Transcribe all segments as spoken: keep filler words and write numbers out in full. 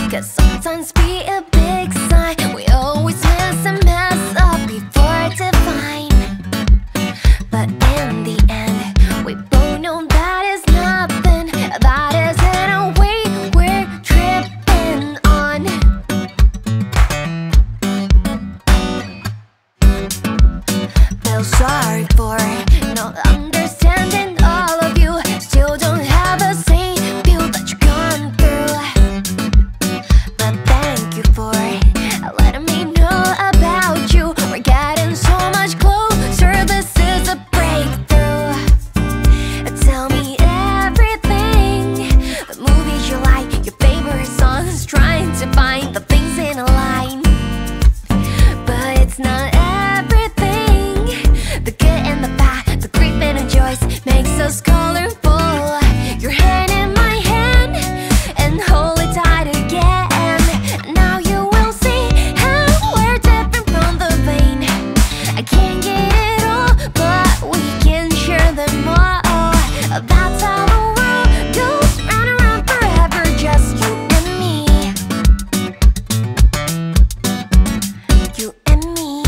'cause sometimes be a big sign. We always mess and mess up before divine. But in the end, we both know that is nothing. That isn't a way we're tripping on. Feel sorry for not understanding all of you. Still don't have the same view that you've gone through. But thank you for letting me know about you. We're getting so much closer. This is a breakthrough. Tell me everything. The movies you like, your favorite songs. Trying to find the things in a line. But it's not everything. The good and the bad, the grief and the joys makes us colorful. Your hand in my hand and hold it tight again. Now you will see how we're different from the vein. I can't get it all, but we can share them all. That's how the world goes round and round forever, just you and me. You and me.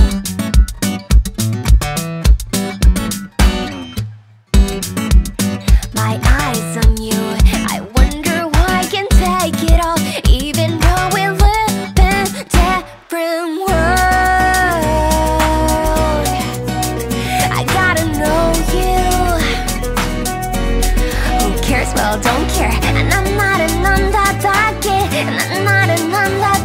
My eyes on you, I wonder why I can take it all, even though we live in different worlds. I gotta know you. Who cares? Well, don't care. And I'm not an underdog, and I'm not an underdog.